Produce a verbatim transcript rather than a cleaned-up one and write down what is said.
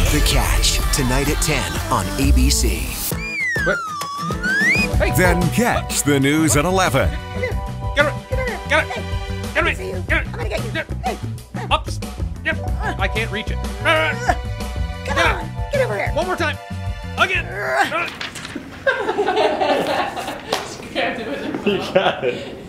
The Catch, tonight at ten on A B C. What? Hey, Then catch the news at eleven. Get it! Get it! Get it! Get it! Get it! I'm gonna get you. Hey, Up! Yep. I can't reach it. come on, get over here. One more time. Again. You got it.